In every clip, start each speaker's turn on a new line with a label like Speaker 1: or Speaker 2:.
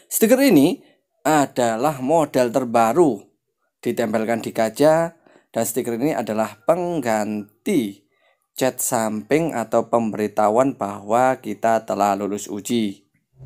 Speaker 1: Stiker ini adalah model terbaru ditempelkan di kaca, dan stiker ini adalah pengganti cat samping atau pemberitahuan bahwa kita telah lulus uji.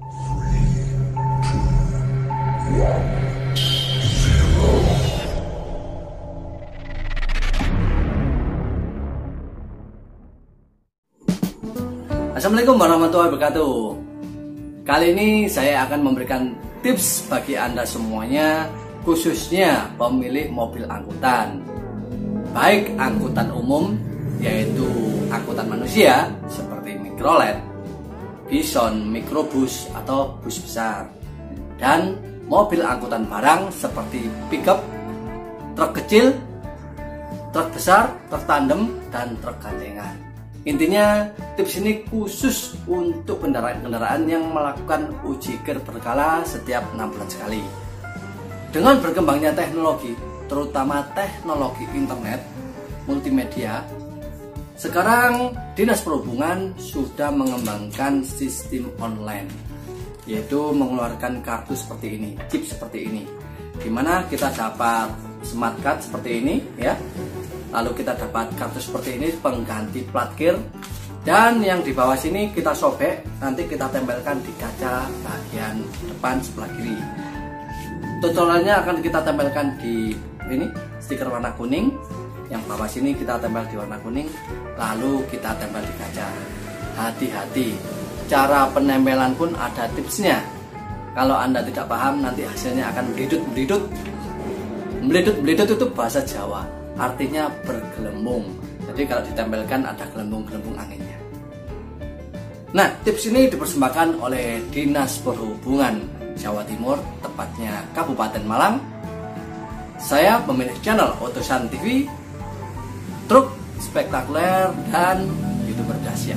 Speaker 1: Assalamualaikum warahmatullahi wabarakatuh. Kali ini saya akan memberikan tips bagi Anda semuanya, khususnya pemilik mobil angkutan, baik angkutan umum yaitu angkutan manusia seperti mikrolet, bison, mikrobus atau bus besar, dan mobil angkutan barang seperti pickup, truk kecil, truk besar, truk tandem, dan truk gandengan. Intinya tips ini khusus untuk kendaraan-kendaraan yang melakukan uji kir berkala setiap 6 bulan sekali. Dengan berkembangnya teknologi, terutama teknologi internet, multimedia, sekarang Dinas Perhubungan sudah mengembangkan sistem online, yaitu mengeluarkan kartu seperti ini, chip seperti ini, dimana kita dapat smart card seperti ini ya. Lalu kita dapat kartu seperti ini pengganti plat kir, dan yang di bawah sini kita sobek, nanti kita tempelkan di kaca bagian depan sebelah kiri. Tutorialnya akan kita tempelkan di ini stiker warna kuning, yang bawah sini kita tempel di warna kuning, lalu kita tempel di kaca. Hati-hati, cara penempelan pun ada tipsnya. Kalau Anda tidak paham, nanti hasilnya akan meledut-meledut. Meledut-meledut itu bahasa Jawa, artinya bergelembung. Jadi kalau ditempelkan ada gelembung-gelembung anginnya. Nah, tips ini dipersembahkan oleh Dinas Perhubungan Jawa Timur, tepatnya Kabupaten Malang. Saya pemilik channel Otosan TV, truk spektakuler, dan YouTuber dahsyat.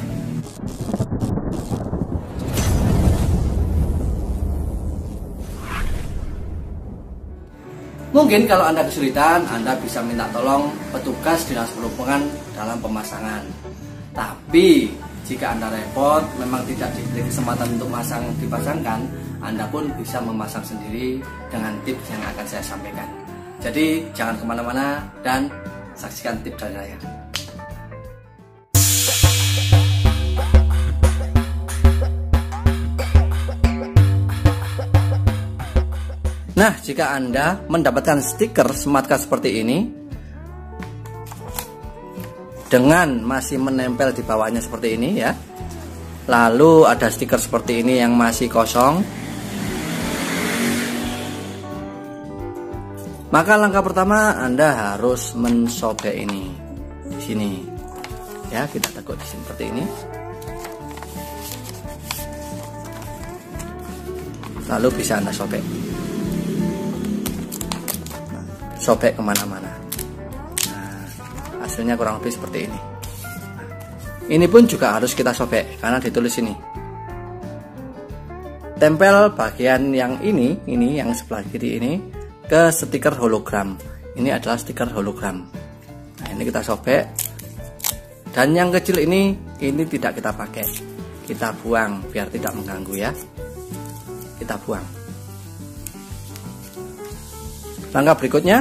Speaker 1: Mungkin kalau Anda kesulitan, Anda bisa minta tolong petugas Dinas Perhubungan dalam pemasangan. Tapi jika Anda repot, memang tidak diberi kesempatan untuk dipasangkan, Anda pun bisa memasang sendiri dengan tips yang akan saya sampaikan. Jadi jangan kemana-mana dan saksikan tips dari saya. Nah, jika Anda mendapatkan stiker smart card seperti ini dengan masih menempel di bawahnya seperti ini ya, lalu ada stiker seperti ini yang masih kosong, maka langkah pertama Anda harus mensobek ini di sini ya, kita tekuk di sini seperti ini, lalu bisa Anda sobek. Sobek kemana-mana. Nah, hasilnya kurang lebih seperti ini. Ini pun juga harus kita sobek karena ditulis ini. Tempel bagian yang ini yang sebelah kiri ini ke stiker hologram. Ini adalah stiker hologram. Nah, ini kita sobek. Dan yang kecil ini tidak kita pakai. Kita buang biar tidak mengganggu ya. Kita buang. Langkah berikutnya,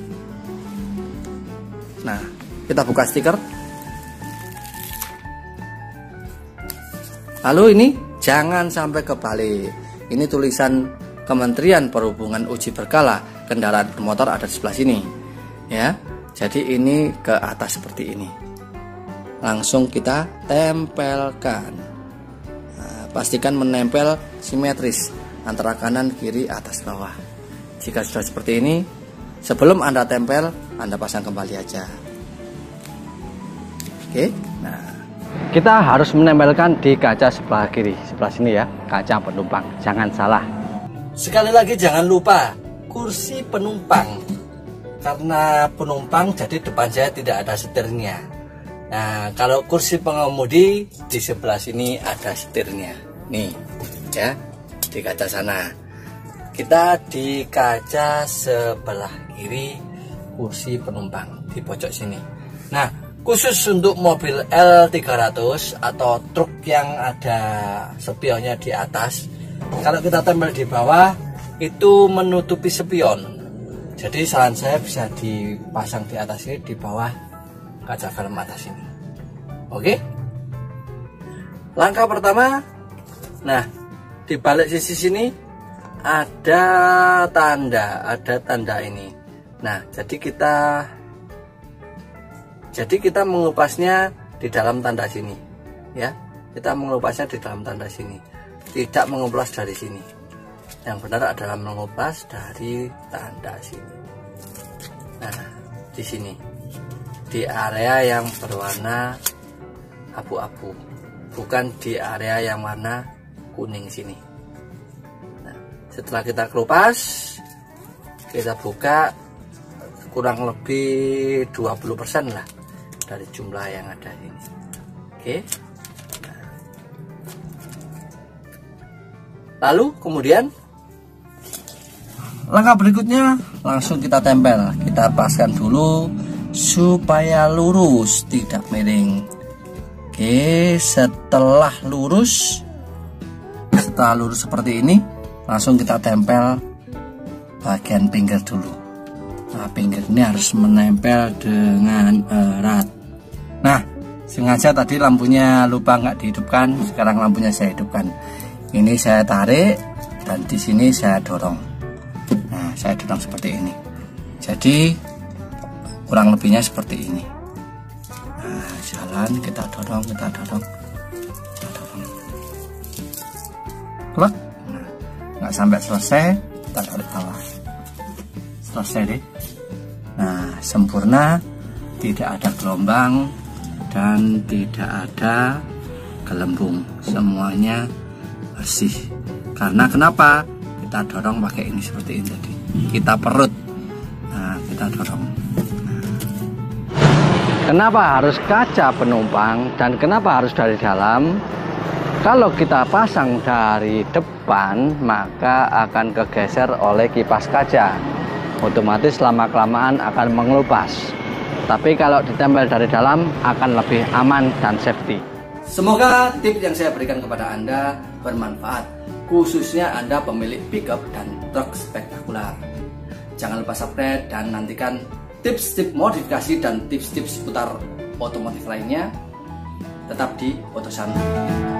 Speaker 1: nah kita buka stiker. Lalu ini jangan sampai kebalik. Ini tulisan Kementerian Perhubungan uji berkala kendaraan bermotor ada di sebelah sini, ya. Jadi ini ke atas seperti ini. Langsung kita tempelkan. Nah, pastikan menempel simetris antara kanan, kiri, atas, bawah. Jika sudah seperti ini, sebelum Anda tempel, Anda pasang kembali aja. Oke, nah kita harus menempelkan di kaca sebelah kiri, sebelah sini ya, kaca penumpang. Jangan salah. Sekali lagi jangan lupa kursi penumpang, karena penumpang jadi depan saya tidak ada setirnya. Nah, kalau kursi pengemudi di sebelah sini ada setirnya. Nih, ya, di kaca sana. Kita di kaca sebelah kiri kursi penumpang di pojok sini. Nah, khusus untuk mobil L300 atau truk yang ada spionnya di atas, Kalau kita tempel di bawah itu menutupi spion. Jadi saran saya bisa dipasang di atas ini, di bawah kaca film atas ini. Oke. Langkah pertama, nah di balik sisi sini ada tanda ini. Nah, jadi kita mengupasnya di dalam tanda sini, ya. Kita mengupasnya di dalam tanda sini, tidak mengupas dari sini. Yang benar adalah mengupas dari tanda sini. Nah, di sini, di area yang berwarna abu-abu, bukan di area yang warna kuning sini. Nah, setelah kita kelupas, kita buka kurang lebih 20% lah dari jumlah yang ada ini. Oke. Nah. Lalu kemudian langkah berikutnya langsung kita tempel. Kita paskan dulu supaya lurus, tidak miring. Oke, setelah lurus seperti ini, langsung kita tempel bagian pinggir dulu. Nah, pinggir ini harus menempel dengan erat. Nah, sengaja tadi lampunya lupa nggak dihidupkan, sekarang lampunya saya hidupkan. Ini saya tarik dan di sini saya dorong. Nah, saya dorong seperti ini. Jadi kurang lebihnya seperti ini. Nah, jalan, kita dorong. Klek. Nah, nggak sampai selesai, kita tarik bawah. Selesai deh. Nah, sempurna, tidak ada gelombang dan tidak ada gelembung, semuanya bersih. Karena kenapa? Kita dorong pakai ini seperti ini tadi. Kita perut. Nah, kita dorong. Kenapa harus kaca penumpang dan kenapa harus dari dalam? Kalau kita pasang dari depan, maka akan kegeser oleh kipas kaca. Otomatis lama-kelamaan akan mengelupas. Tapi kalau ditempel dari dalam akan lebih aman dan safety. Semoga tips yang saya berikan kepada Anda bermanfaat, khususnya Anda pemilik pickup dan truk spektakuler. Jangan lupa subscribe dan nantikan tips-tips modifikasi dan tips-tips seputar otomotif lainnya. Tetap di Otosan.